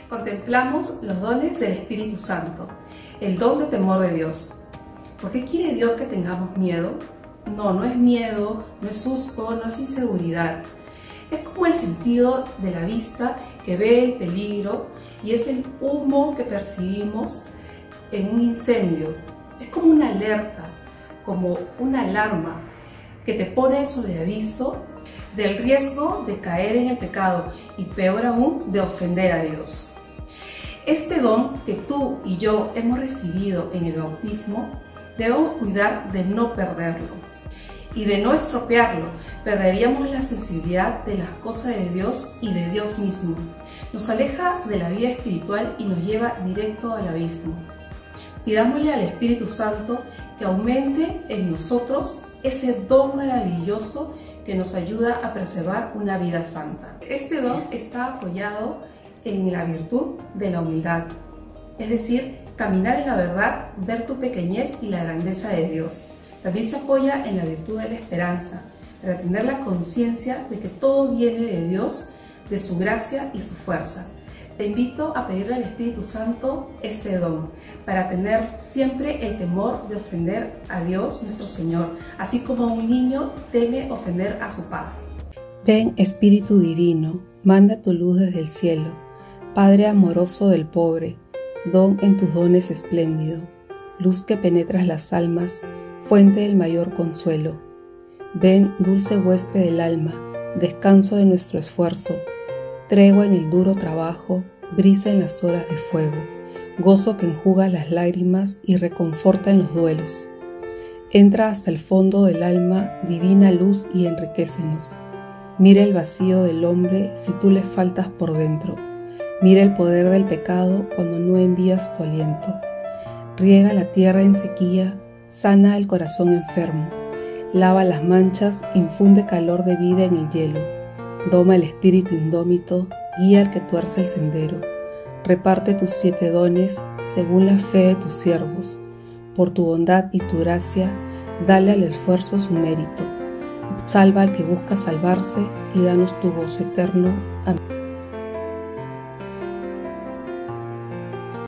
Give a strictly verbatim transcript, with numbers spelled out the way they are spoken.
Contemplamos los dones del Espíritu Santo, el don de temor de Dios. ¿Por qué quiere Dios que tengamos miedo? No, no es miedo, no es susto, no es inseguridad. Es como el sentido de la vista que ve el peligro y es el humo que percibimos en un incendio. Es como una alerta, como una alarma que te pone sobre aviso del riesgo de caer en el pecado y peor aún de ofender a Dios. Este don que tú y yo hemos recibido en el bautismo, debemos cuidar de no perderlo y de no estropearlo. Perderíamos la sensibilidad de las cosas de Dios y de Dios mismo. Nos aleja de la vida espiritual y nos lleva directo al abismo. Pidámosle al Espíritu Santo que aumente en nosotros ese don maravilloso que nos ayuda a preservar una vida santa. Este don está apoyado en la virtud de la humildad, es decir, caminar en la verdad, ver tu pequeñez y la grandeza de Dios. También se apoya en la virtud de la esperanza, para tener la conciencia de que todo viene de Dios, de su gracia y su fuerza. Te invito a pedirle al Espíritu Santo este don, para tener siempre el temor de ofender a Dios nuestro Señor, así como un niño teme ofender a su padre. Ven, Espíritu Divino, manda tu luz desde el cielo, Padre amoroso del pobre, don en tus dones espléndido, luz que penetras las almas, fuente del mayor consuelo. Ven, dulce huésped del alma, descanso de nuestro esfuerzo, tregua en el duro trabajo, brisa en las horas de fuego, gozo que enjuga las lágrimas y reconforta en los duelos. Entra hasta el fondo del alma, divina luz, y enriquécenos. Mira el vacío del hombre si tú le faltas por dentro. Mira el poder del pecado cuando no envías tu aliento. Riega la tierra en sequía, sana el corazón enfermo. Lava las manchas, infunde calor de vida en el hielo. Doma el espíritu indómito, guía al que tuerce el sendero. Reparte tus siete dones según la fe de tus siervos. Por tu bondad y tu gracia, dale al esfuerzo su mérito. Salva al que busca salvarse y danos tu gozo eterno. Amén.